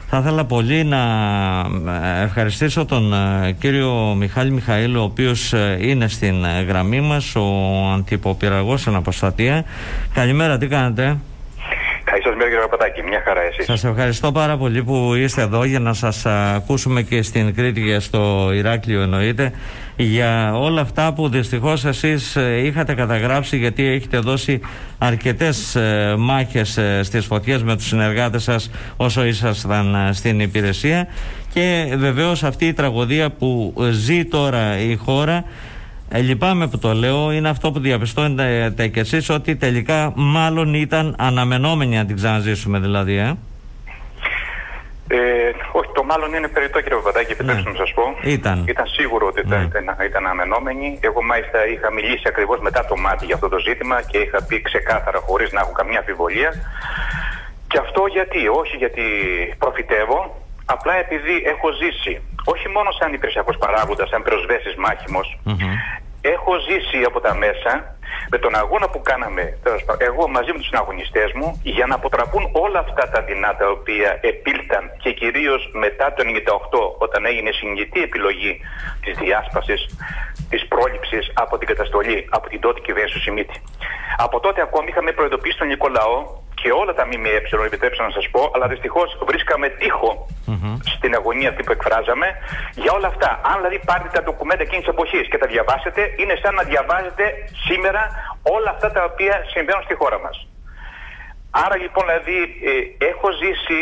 Θα ήθελα πολύ να ευχαριστήσω τον κύριο Μιχάλη Μιχαήλου, ο οποίος είναι στην γραμμή μας, ο αντιποπυραγός στην Αποστατεία. Καλημέρα, τι κάνετε? Καλή σας μέρα, κύριε Παπαδάκη, μια χαρά εσείς. Σας ευχαριστώ πάρα πολύ που είστε εδώ για να σας ακούσουμε και στην Κρήτη και στο Ηράκλειο, εννοείται, για όλα αυτά που δυστυχώς εσείς είχατε καταγράψει, γιατί έχετε δώσει αρκετές μάχες στις φωτιές με τους συνεργάτες σας όσο ήσασταν στην υπηρεσία, και βεβαίως αυτή η τραγωδία που ζει τώρα η χώρα, λυπάμαι που το λέω, είναι αυτό που διαπιστώνετε και εσείς, ότι τελικά μάλλον ήταν αναμενόμενη να την ξαναζήσουμε, δηλαδή. Όχι, το μάλλον είναι περιττό, κύριε Παπαδάκη, επιτρέψτε να σας πω. Ήταν σίγουρο ότι ήταν αναμενόμενη. Εγώ μάλιστα είχα μιλήσει ακριβώς μετά το μάτι για αυτό το ζήτημα και είχα πει ξεκάθαρα, χωρίς να έχω καμία αμφιβολία. Και αυτό γιατί? Όχι γιατί προφητεύω, απλά επειδή έχω ζήσει, όχι μόνο σαν υπηρεσιακός παράγοντας, σαν πυροσβέστης μάχημος, έχω ζήσει από τα μέσα με τον αγώνα που κάναμε εγώ μαζί με τους συναγωνιστές μου για να αποτραπούν όλα αυτά τα δεινά τα οποία επήλθαν, και κυρίως μετά το 1998, όταν έγινε συγκινητή επιλογή της διάσπασης, της πρόληψης από την καταστολή από την τότε κυβέρνηση του Σιμίτη. Από τότε ακόμη είχαμε προειδοποιήσει τον ελληνικό λαό και όλα τα ΜΜΕ, επιτρέψτε να σας πω, αλλά δυστυχώς βρίσκαμε τείχο στην αγωνία αυτή που εκφράζαμε για όλα αυτά. Αν δηλαδή πάρετε τα ντοκουμέντα εκείνης της εποχής και τα διαβάσετε, είναι σαν να διαβάζετε σήμερα όλα αυτά τα οποία συμβαίνουν στη χώρα μας. Άρα λοιπόν, δηλαδή, έχω ζήσει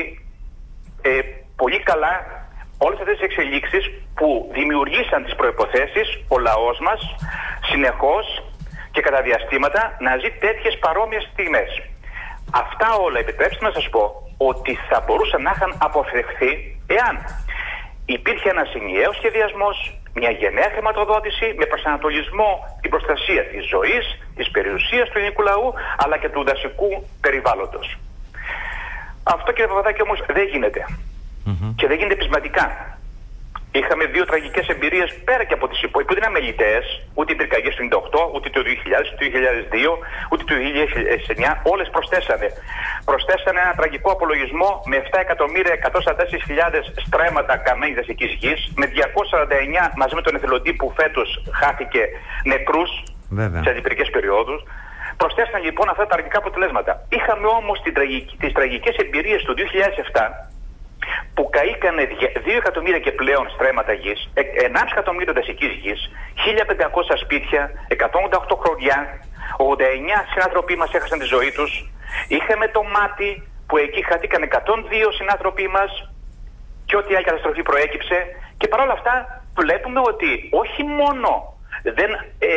πολύ καλά όλες αυτές τις εξελίξεις που δημιουργήσαν τις προϋποθέσεις ο λαός μας συνεχώς και κατά διαστήματα να ζει τέτοιες παρόμοιες στιγμές. Αυτά όλα, επιτρέψτε να σας πω, ότι θα μπορούσαν να είχαν αποφευχθεί εάν υπήρχε ένας ενιαίος σχεδιασμός, μια γενναία χρηματοδότηση με προσανατολισμό την προστασία της ζωής, της περιουσίας του ελληνικού λαού, αλλά και του δασικού περιβάλλοντος. Αυτό, κύριε Παπαδάκη, όμως δεν γίνεται. Και δεν γίνεται πεισματικά. Είχαμε δύο τραγικές εμπειρίες πέρα και από τις υπόλοιπες, που δεν είναι αμεληταίες, ούτε οι πυρκαγιές του 1998, ούτε το 2000, το 2002, ούτε το 2009, όλες προσθέσανε ένα τραγικό απολογισμό με 7.144.000 στρέμματα καμένης δασικής γης, με 249 μαζί με τον εθελοντή που φέτος χάθηκε νεκρούς σε αντιπυρικές περιόδους. Προσθέσαν λοιπόν αυτά τα τραγικά αποτελέσματα. Είχαμε όμως τις τραγικές εμπειρίες του 2007, που καήκανε 2 εκατομμύρια και πλέον στρέμματα γης, 1,5 εκατομμύριο δασικής γης, 1.500 σπίτια, 188 χωριά, 89 συνάνθρωποι μας έχασαν τη ζωή τους. Είχαμε το μάτι που εκεί χαθήκαν 102 συνάνθρωποι μας και ό,τι άλλη καταστροφή προέκυψε, και παρόλα αυτά βλέπουμε ότι όχι μόνο δεν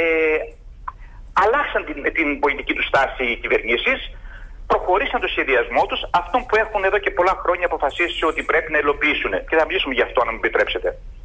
αλλάξαν την πολιτική του στάση οι κυβερνήσεις, προχωρήσαν το σχεδιασμό τους, αυτόν που έχουν εδώ και πολλά χρόνια αποφασίσει ότι πρέπει να υλοποιήσουν. Και θα μιλήσουμε γι' αυτό, αν μου επιτρέψετε.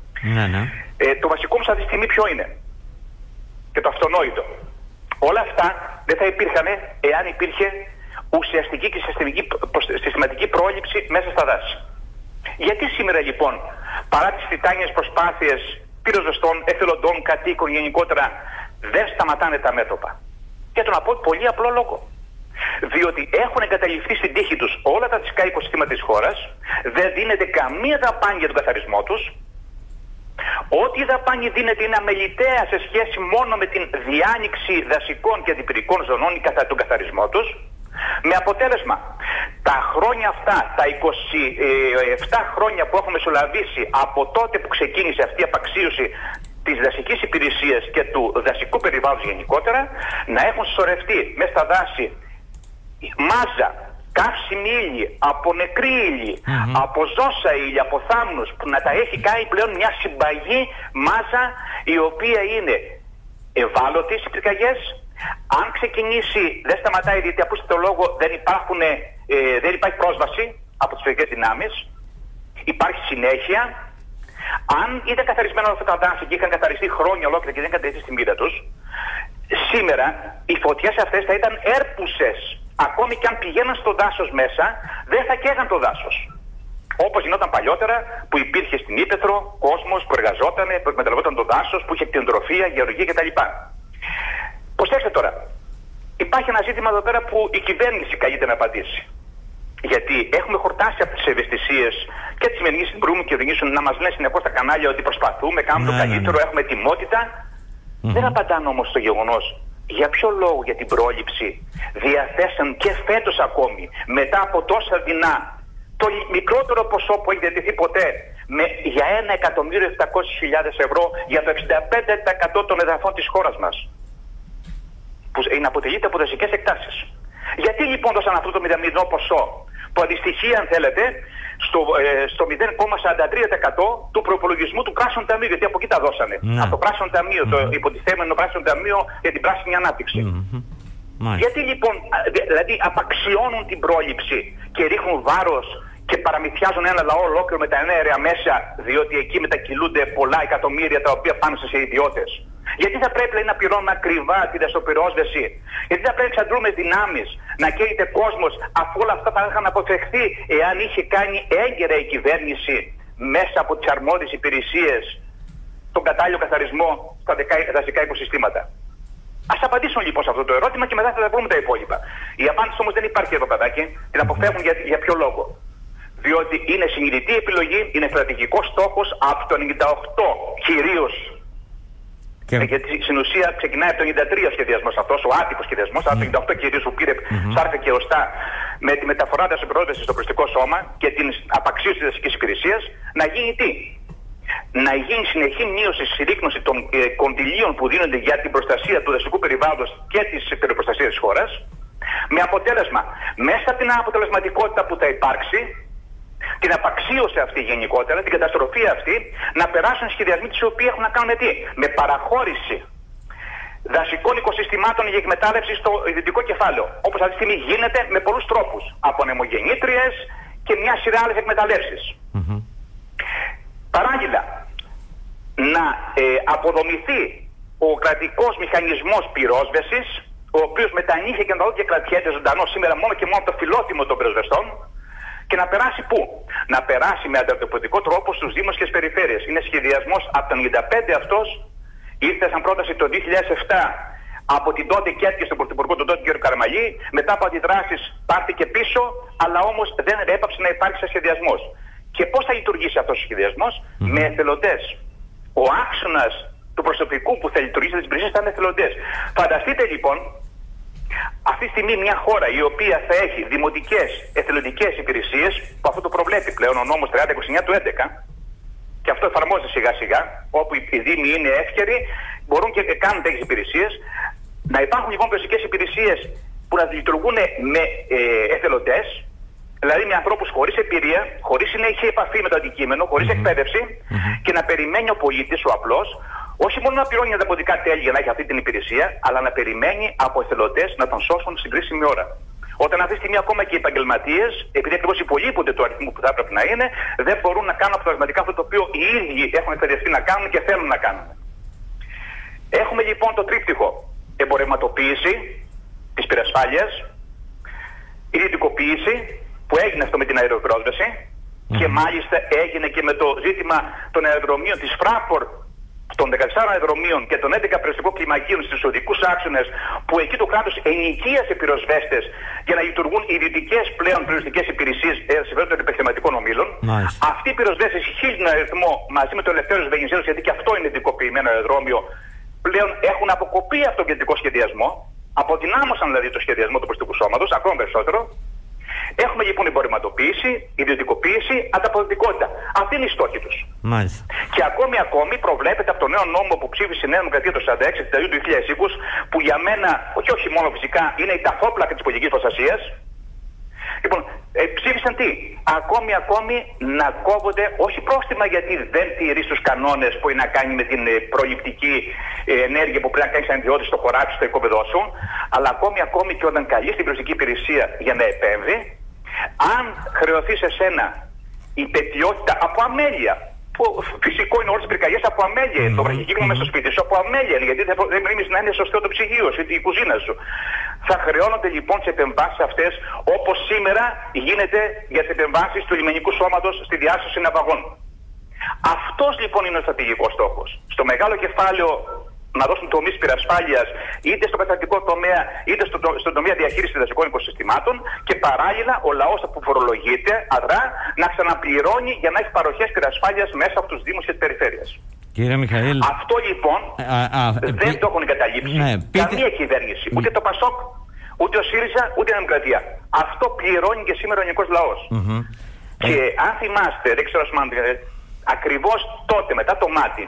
Το βασικό μας αυτή τη στιγμή ποιο είναι? Και το αυτονόητο. Όλα αυτά δεν θα υπήρχαν εάν υπήρχε ουσιαστική και συστηματική πρόληψη μέσα στα δάση. Γιατί σήμερα λοιπόν, παρά τις τιτάνιες προσπάθειες πυροσβεστών, εθελοντών, κατοίκων γενικότερα, δεν σταματάνε τα μέτωπα? Για τον πολύ απλό λόγο. Διότι έχουν εγκαταλειφθεί στην τύχη τους όλα τα δασικά οικοσυστήματα της χώρας, δεν δίνεται καμία δαπάνη για τον καθαρισμό τους. Ό,τι δαπάνη δίνεται είναι αμεληταία σε σχέση μόνο με την διάνοιξη δασικών και αντιπυρικών ζωνών ή τον καθαρισμό τους. Με αποτέλεσμα, τα χρόνια αυτά, τα 27 χρόνια που έχουμε μεσολαβήσει από τότε που ξεκίνησε αυτή η απαξίωση της δασικής υπηρεσίας και του δασικού περιβάλλοντος γενικότερα, να έχουν συσσωρευτεί μέσα στα δάση μάζα, καύσιμη ύλη, από νεκρή ύλη, από ζώσα ύλη, από θάμνους, που να τα έχει κάνει πλέον μια συμπαγή μάζα η οποία είναι ευάλωτη στις πυρκαγιές. Αν ξεκινήσει δεν σταματάει, διότι ακούστε το λόγο, δεν υπάρχει πρόσβαση από τις φυσικές δυνάμεις, υπάρχει συνέχεια. Αν ήταν καθαρισμένα όλα αυτά τα δάση και είχαν καθαριστεί χρόνια ολόκληρα και δεν είχαν τεθεί στη μοίρα τους, σήμερα οι φωτιές αυτές θα ήταν έρπουσες. Ακόμη και αν πηγαίναν στο δάσος μέσα, δεν θα καίγαν το δάσος. Όπως γινόταν παλιότερα, που υπήρχε στην Ύπαιθρο κόσμος που εργαζόταν, που εκμεταλλευόταν το δάσος, που είχε κτηνοτροφία, γεωργία κτλ. Προσέξτε τώρα. Υπάρχει ένα ζήτημα εδώ πέρα που η κυβέρνηση καλείται να απαντήσει. Γιατί έχουμε χορτάσει από τις ευαισθησίες και τις σημερινής μπορούμε και οδηγήσουν να μας λένε συνεχώς στα κανάλια ότι προσπαθούμε, κάνουμε το καλύτερο, έχουμε ετοιμότητα. Δεν απαντάνε όμως στο γεγονός για ποιο λόγο για την πρόληψη διαθέσαν και φέτος ακόμη, μετά από τόσα δεινά, το μικρότερο ποσό που έχει διατεθεί ποτέ, για 1.700.000 ευρώ για το 65% των εδαφών της χώρας μας, που αποτελείται από δασικές εκτάσεις. Γιατί λοιπόν δώσαν αυτό το μηδαμινό ποσό, που αντιστοιχεί, αν θέλετε, στο 0,43% του προπολογισμού του Πράσινου Ταμείου, γιατί από εκεί τα δώσανε. Από το Πράσινο Ταμείο, το υποτιθέμενο Πράσινο Ταμείο για την πράσινη ανάπτυξη. Γιατί λοιπόν, δηλαδή απαξιώνουν την πρόληψη και ρίχνουν βάρος και παραμυθιάζουν ένα λαό ολόκληρο με τα ενέργεια μέσα, διότι εκεί μετακυλούνται πολλά εκατομμύρια τα οποία πάνε σε ιδιώτες. Γιατί θα πρέπει να πληρώνουμε ακριβά τη δασοπυρόσβεση, γιατί θα πρέπει να εξαντλούμε δυνάμεις, να καίγεται κόσμος, αφού όλα αυτά θα είχαν αποφευχθεί εάν είχε κάνει έγκαιρα η κυβέρνηση μέσα από τις αρμόδιες υπηρεσίες τον κατάλληλο καθαρισμό στα δασικά οικοσυστήματα. Ας απαντήσουν λοιπόν σε αυτό το ερώτημα και μετά θα τα βρούμε τα υπόλοιπα. Η απάντηση όμως δεν υπάρχει εδώ, παιδάκι, την αποφεύγουν για ποιο λόγο? Διότι είναι συνειδητή επιλογή, είναι στρατηγικός στόχος από το 98 κυρίως. Γιατί στην ουσία ξεκινάει από το 93 ο σχεδιασμός αυτός, ο άτυπος σχεδιασμός, από το 98 κυρίως που πήρε σάρκα και οστά με τη μεταφορά της επιδότησης στο προστικό σώμα και την απαξίωση της δασικής υπηρεσίας, να γίνει τι? Να γίνει συνεχή μείωση στη συρρίκνωση των κονδυλίων που δίνονται για την προστασία του δασικού περιβάλλοντος και της περιπροστασίας της χώρας, με αποτέλεσμα μέσα από την αποτελεσματικότητα που θα υπάρξει, την απαξίωση αυτή γενικότερα, την καταστροφή αυτή, να περάσουν σχεδιασμοί οι οποίοι έχουν να κάνουν τι? Με παραχώρηση δασικών οικοσυστημάτων για εκμετάλλευση στο ιδιωτικό κεφάλαιο. Όπως αυτή τη στιγμή γίνεται με πολλούς τρόπους. Από ανεμογεννήτριες και μια σειρά άλλες εκμεταλλεύσεις. Παράλληλα, να αποδομηθεί ο κρατικός μηχανισμός πυρόσβεσης, ο οποίος με τα νύχια και τα δόντια κρατιέται ζωντανό σήμερα μόνο και μόνο από το φιλότιμο των πυροσβεστών, και να περάσει πού? Να περάσει με ανταποδοτικό τρόπο στους δήμους και τις περιφέρειες. Είναι σχεδιασμός από το 1995 αυτός, ήρθε σαν πρόταση το 2007 από την τότε και στον Πρωθυπουργό τον τότε κ. Καραμαλή, μετά από αντιδράσεις πάρθηκε πίσω, αλλά όμως δεν έπαψε να υπάρξει σε σχεδιασμός. Και πώς θα λειτουργήσει αυτός ο σχεδιασμός? Με εθελοντές. Ο άξονας του προσωπικού που θα λειτουργήσει τις υπηρεσίες θα είναι εθελοντές. Φανταστείτε λοιπόν, αυτή τη στιγμή μια χώρα η οποία θα έχει δημοτικές εθελοντικές υπηρεσίες, που αυτό το προβλέπει πλέον ο νόμος 3029 του 11, και αυτό εφαρμόζεται σιγά σιγά, όπου οι δήμοι είναι εύκαιροι, μπορούν και κάνουν τέτοιες υπηρεσίες. Να υπάρχουν λοιπόν περιοριστικές υπηρεσίες που να λειτουργούν με εθελοντές, δηλαδή με ανθρώπους χωρίς εμπειρία, χωρίς συνέχεια επαφή με το αντικείμενο, χωρίς εκπαίδευση, και να περιμένει ο πολίτης, ο απλός, όχι μόνο να πληρώνει ανταποδοτικά τέλη για να έχει αυτή την υπηρεσία, αλλά να περιμένει από εθελοντές να τον σώσουν στην κρίσιμη ώρα. Όταν αυτή τη στιγμή ακόμα και οι επαγγελματίες, επειδή ακριβώς υπολείπονται του αριθμού που θα έπρεπε να είναι, δεν μπορούν να κάνουν αποτελεσματικά αυτό το οποίο οι ίδιοι έχουν εκπαιδευτεί να κάνουν και θέλουν να κάνουν. Έχουμε λοιπόν το τρίπτυχο: εμπορευματοποίηση της πυρασφάλειας, ιδιωτικοποίηση, που έγινε αυτό με την αεροπρόσβεση, και μάλιστα έγινε και με το ζήτημα των αεροδρομίων της Fraport, των 14 αεροδρομίων και των 11 περιοριστικών κλιμακίων στους οδικούς άξονες, που εκεί το κράτος ενοικίασε πυροσβέστες για να λειτουργούν ιδιωτικές πλέον περιοριστικές υπηρεσίες συμφέρον των επιχειρηματικών ομίλων. Αυτοί οι πυροσβέστες, 1000 αριθμό, μαζί με το Ελευθέριος Βενιζέλος, γιατί και αυτό είναι ειδικοποιημένο αεροδρόμιο, πλέον έχουν αποκοπεί από τον κεντρικό σχεδιασμό, αποδυνάμωσαν δηλαδή το σχεδιασμό του προστικού σώματος, ακόμα περισσότερο. Έχουμε λοιπόν εμπορευματοποίηση, ιδιωτικοποίηση, ανταποδοτικότητα. Αυτή είναι η στόχη τους. Και ακόμη προβλέπεται από το νέο νόμο που ψήφισε η Νέα Δημοκρατία το 46 του 2020, που για μένα, και όχι μόνο φυσικά, είναι η ταφόπλακα της πολιτικής προστασίας. Λοιπόν, ψήφισαν τι? Ακόμη να κόβονται, όχι πρόστιμα γιατί δεν τηρεί τους κανόνες που είναι να κάνει με την προληπτική ενέργεια που πρέπει να κάνει σαν ιδιώτη στο χωράφι, στο οικόπεδό σου, αλλά ακόμη και όταν καλείς την προσωπική υπηρεσία για να επέμβει, αν χρεωθεί σε σένα η πετιότητα από αμέλεια, που φυσικό είναι όλες τις πυρκαγιές από αμέλεια, το βραχικύκλωμα μέσα στο σπίτι σου από αμέλεια, γιατί δεν μείνεις να είναι σωστό το ψυγείο σου ή η κουζίνα σου. Θα χρεώνονται λοιπόν τις επεμβάσεις αυτές, όπως σήμερα γίνεται για τις επεμβάσεις του λιμενικού σώματος στη διάσωση ναυαγών. Αυτός λοιπόν είναι ο στρατηγικός στόχος. Στο μεγάλο κεφάλαιο να δώσουν τομείς πυρασφάλειας είτε στο καταστατικό τομέα είτε στον τομέα διαχείρισης δασικών οικοσυστημάτων και παράλληλα ο λαός που φορολογείται αδρά να ξαναπληρώνει για να έχει παροχές πυρασφάλειας μέσα από τους Δήμους και τις περιφέρειες. Κύριε Μιχαήλ, αυτό λοιπόν δεν το έχουν εγκαταλείψει καμία κυβέρνηση, ούτε το ΠΑΣΟΚ, ούτε ο ΣΥΡΙΖΑ, ούτε η Δημοκρατία. Αυτό πληρώνει και σήμερα ο ελληνικός λαός. Και αν θυμάστε, δεν ξέρω ακριβώς τότε μετά το μάτι,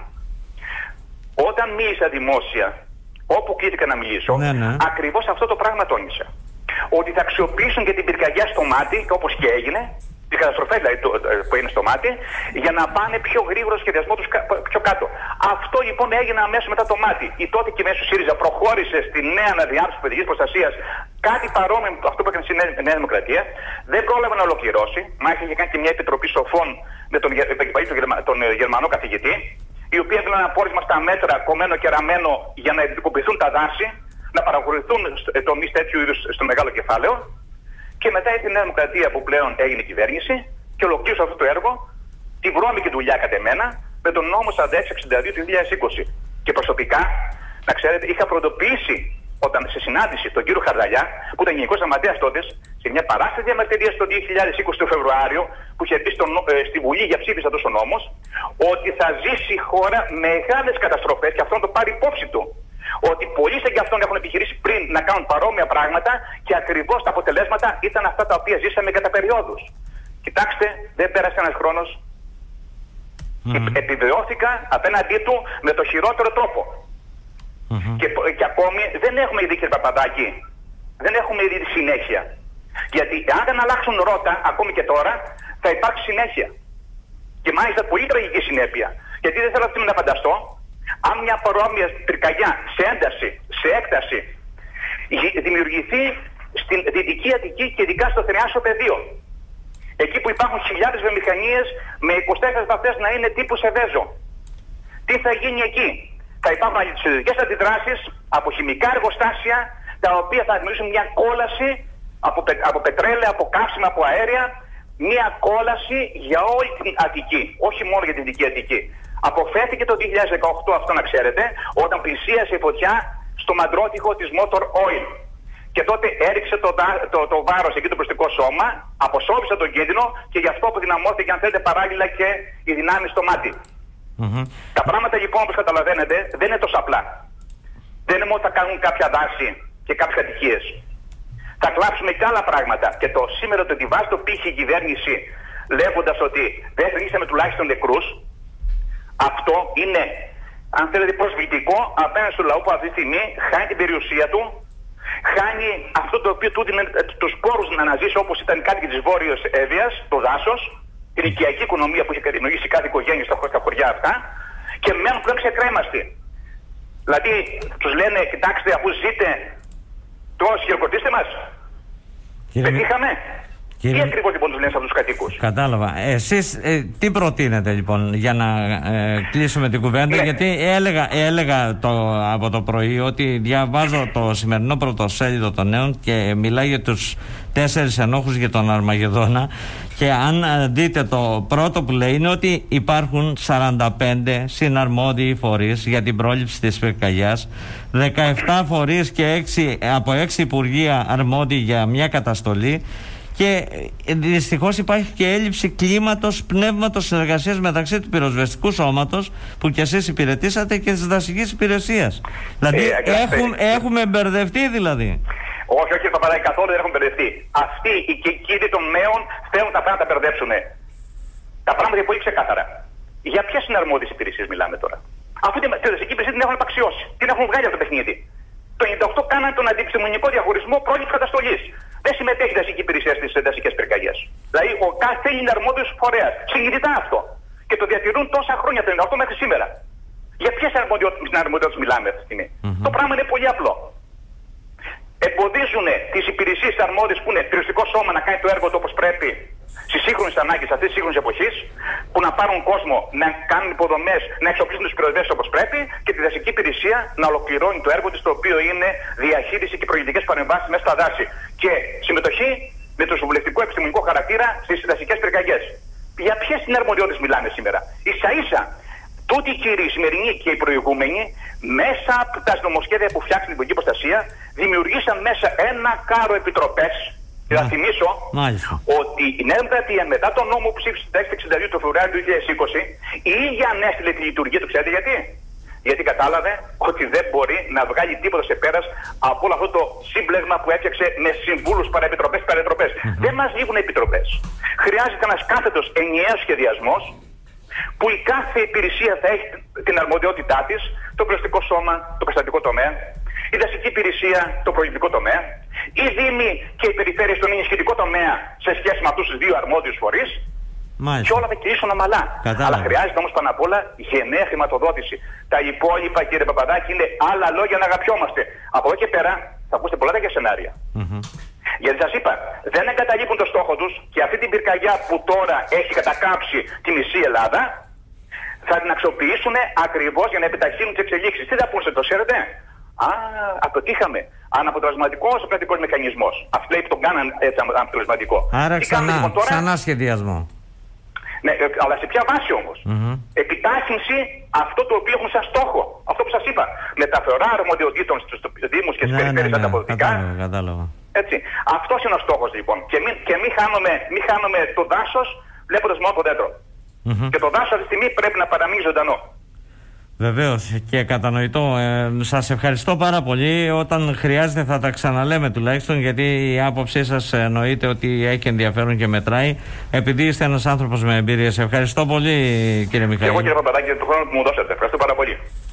όταν μίλησα δημόσια, όπου κλήθηκα να μιλήσω, ακριβώς αυτό το πράγμα τόνισα. Ότι θα αξιοποιήσουν και την πυρκαγιά στο μάτι, όπως και έγινε, τις καταστροφές δηλαδή που έγινε στο μάτι, για να πάνε πιο γρήγορο σχεδιασμό τους πιο κάτω. Αυτό λοιπόν έγινε αμέσως μετά το μάτι. Η τότε κυβέρνηση του ΣΥΡΙΖΑ προχώρησε στη νέα αναδιάρθρωση παιδικής προστασίας, κάτι παρόμοιο με αυτό που έκανε στη Νέα Δημοκρατία. Δεν πρόλαβε να ολοκληρώσει. Μάλιστα είχε κάνει και μια επιτροπή σοφών με τον Γερμανό καθηγητή, οι οποίοι έδιναν ένα πόρισμα στα μέτρα κομμένο και ραμμένο για να ειδικοποιηθούν τα δάση, να παραχωρηθούν τομείς τέτοιου είδους στο μεγάλο κεφάλαιο. Και μετά ήρθε η Νέα Δημοκρατία που πλέον έγινε κυβέρνηση και ολοκλήρωσε αυτό το έργο, τη βρώμικη δουλειά κατ' εμένα, με τον νόμο 4662 του 2020. Και προσωπικά, να ξέρετε, είχα προειδοποιήσει όταν σε συνάντηση τον κύριο Χαρδαλιά, που ήταν γενικός γραμματέας τότε, σε μια παράσταση διαμαρτυρίας το 2020 του Φεβρουάριο, που είχε μπει στη Βουλή για ψήφιση αυτός ο νόμος, ότι θα ζήσει η χώρα μεγάλες καταστροφές και αυτό να το πάρει υπόψη του. Ότι πολλοί σε κι αυτόν έχουν επιχειρήσει πριν να κάνουν παρόμοια πράγματα και ακριβώς τα αποτελέσματα ήταν αυτά τα οποία ζήσαμε κατά περιόδους. Κοιτάξτε, δεν πέρασε ένας χρόνος και επιβεβαιώθηκα απέναντί του με το χειρότερο τρόπο. Και ακόμη δεν έχουμε ειδεί, κύριε Παπαδάκη, δεν έχουμε ειδεί τη συνέχεια. Γιατί αν δεν αλλάξουν ρότα, ακόμη και τώρα, θα υπάρξει συνέχεια. Και μάλιστα πολύ τραγική συνέπεια. Γιατί δεν θέλω αυτή να φανταστώ, αν μια παρόμοια πυρκαγιά σε ένταση, σε έκταση, δημιουργηθεί στην Δυτική Αττική και ειδικά στο Θριάσιο πεδίο. Εκεί που υπάρχουν χιλιάδες βιομηχανίες με 24 βαθμές να είναι τύπου Σεβέζο. Τι θα γίνει εκεί? Θα υπάρχουν αλληλοσυλλογικές αντιδράσεις από χημικά εργοστάσια, τα οποία θα δημιουργήσουν μια κόλαση από πετρέλαια, από καύσιμα, από αέρια, μια κόλαση για όλη την Αττική, όχι μόνο για την Δυτική Αττική. Αποφέθηκε το 2018, αυτό να ξέρετε, όταν πλησίασε η φωτιά στο μαντρότυχο της Motor Oil. Και τότε έριξε το βάρος εκεί το προστικό σώμα, αποσώβησε τον κίνδυνο και γι' αυτό αποδυναμώθηκε, αν θέλετε, παράλληλα και η δυνάμει στο μάτι. Τα πράγματα λοιπόν, όπως καταλαβαίνετε, δεν είναι τόσο απλά. Δεν είναι μόνο θα κάνουν κάποια δάση και κάποιες ατυχίες. Θα κλάψουμε και άλλα πράγματα. Και το σήμερα το ότι βάζει το πύχη η κυβέρνηση λέγοντας ότι δεν θρήσαμε τουλάχιστον νεκρούς, αυτό είναι, αν θέλετε, προσβλητικό απέναντι στο λαό που αυτή τη στιγμή χάνει την περιουσία του, χάνει αυτό το οποίο του δίνει τους πόρους να αναζήσει, όπως ήταν οι κάτοικοι της Βόρειας Εύβοιας, το δάσος, την οικιακή οικονομία που είχε κατηνοήσει κάθε οικογένεια στα χωριά αυτά, και μένουν πλέον ξεκρέμαστοι. Δηλαδή, τους λένε, κοιτάξτε, αφού ζείτε, τώρα χειροκροτήστε μας. Πετύχαμε. Τι ακριβώς λοιπόν τους λένε σε αυτούς τους κατοίκους? Κατάλαβα. Εσείς τι προτείνετε λοιπόν για να κλείσουμε την κουβέντα? Γιατί έλεγα από το πρωί ότι διαβάζω το σημερινό πρωτοσέλιδο των Νέων και μιλάει για τους 4 ενόχους για τον Αρμαγεδόνα, και αν δείτε το πρώτο που λέει είναι ότι υπάρχουν 45 συναρμόδιοι φορείς για την πρόληψη της πυρκαγιάς, 17 φορείς και από 6 υπουργεία αρμόδιοι για μια καταστολή. Και δυστυχώς υπάρχει και έλλειψη κλίματος, πνεύματος συνεργασίας μεταξύ του πυροσβεστικού σώματος που κι εσείς υπηρετήσατε και της δασικής υπηρεσίας. Δηλαδή έχουμε μπερδευτεί δηλαδή. Όχι, όχι, Παπαδάκη, καθόλου δεν έχουν μπερδευτεί. Αυτοί οι κύριοι των νέων θέλουν τα πράγματα να τα μπερδέψουν. Τα πράγματα είναι πολύ ξεκάθαρα. Για ποιες συναρμόδιες υπηρεσίες μιλάμε τώρα? Αφού τη δασική υπηρεσία την έχουν απαξιώσει, την έχουν βγάλει από το παιχνίδι. Το 98 κάνανε τον αντιπιστημονικό διαχωρισμό πρόληψης καταστολής. Δεν συμμετέχει η δασική υπηρεσία στις δασικές πυρκαγιές. Δηλαδή, ο κάθε είναι αρμόδιος φορέας. Συνειδητά αυτό. Και το διατηρούν τόσα χρόνια, το 98 μέχρι σήμερα. Για ποιες αρμοδιότητες μιλάμε αυτή τη στιγμή? Το πράγμα είναι πολύ απλό. Εμποδίζουν τις υπηρεσίες αρμόδιες που είναι πυροσβεστικό σώμα να κάνει το έργο του όπως πρέπει στις σύγχρονες ανάγκες αυτής της σύγχρονης εποχής, που να πάρουν κόσμο, να κάνουν υποδομές, να εξοπλίσουν τους πυροσβέστες όπως πρέπει, και τη δασική υπηρεσία να ολοκληρώνει το έργο της, το οποίο είναι διαχείριση και προηγητικές παρεμβάσεις μέσα στα δάση και συμμετοχή με το συμβουλευτικό επιστημονικό χαρακτήρα στις δασικές πυρκαγιές. Για ποιες συναρμοδιότητες μιλάμε σήμερα? Ίσα-ίσα Τούτοι οι κύριοι, οι σημερινοί και οι προηγούμενοι, μέσα από τα νομοσχέδια που φτιάξαν την πολιτική προστασία, δημιουργήσαν μέσα ένα κάρο επιτροπές. Και θα θυμίσω ότι η Νέα Δημοκρατία μετά τον νόμο που ψήφισε τα 62 του Φεβρουάριου του 2020, η ίδια ανέστηλε τη λειτουργία του. Ξέρετε γιατί? Γιατί κατάλαβε ότι δεν μπορεί να βγάλει τίποτα σε πέρας από όλο αυτό το σύμπλεγμα που έφτιαξε με συμβούλους, παραεπιτροπές, παραεπιτροπές. Δεν μας λείπουν επιτροπές. Χρειάζεται ένας κάθετος ενιαίος σχεδιασμός, που η κάθε υπηρεσία θα έχει την αρμοδιότητά της, το πληστικό σώμα, το καταστατικό τομέα, η δασική υπηρεσία, το προληπτικό τομέα, οι δήμοι και οι περιφέρειες στον ενισχυτικό τομέα σε σχέση με αυτούς τους δύο αρμόδιους φορείς. Και όλα θα κυλήσουν ομαλά. Αλλά χρειάζεται όμως πάνω απ' όλα γενναία χρηματοδότηση. Τα υπόλοιπα, κύριε Παπαδάκη, είναι άλλα λόγια να αγαπιόμαστε. Από εδώ και πέρα θα ακούσετε πολλά τέτοια σενάρια. Γιατί σας είπα, δεν εγκαταλείπουν το στόχο τους και αυτή την πυρκαγιά που τώρα έχει κατακάψει τη μισή Ελλάδα θα την αξιοποιήσουν ακριβώς για να επιταχύνουν τις εξελίξεις. Τι θα πούνε, το ξέρετε? Αποτύχαμε. Αναποτελεσματικός ο κρατικός μηχανισμός. Αυτοί λέει που τον κάναν έτσι αναποτελεσματικό. Άρα ξανά σχεδιασμό. Ναι, αλλά σε ποια βάση όμως? Επιτάχυνση αυτό το οποίο έχουν σαν στόχο. Αυτό που σας είπα. Μεταφορά αρμοδιοτήτων στους Δήμους και στις περιφέρειες ανταποδοτικά. Κατάλαβα. Έτσι. Αυτός είναι ο στόχος λοιπόν. Και μην χάνουμε το δάσος βλέποντας μόνο το δέντρο. Και το δάσος αυτή τη στιγμή πρέπει να παραμείνει ζωντανό. Βεβαίως και κατανοητό. Σας ευχαριστώ πάρα πολύ. Όταν χρειάζεται θα τα ξαναλέμε τουλάχιστον, γιατί η άποψή σας εννοείται ότι έχει ενδιαφέρον και μετράει, επειδή είστε ένας άνθρωπος με εμπειρίες. Ευχαριστώ πολύ, κύριε Μιχαήλ. Και εγώ, κύριε Παπαδάκη, για τον χρόνο που μου δώσατε. Ευχαριστώ πάρα πολύ.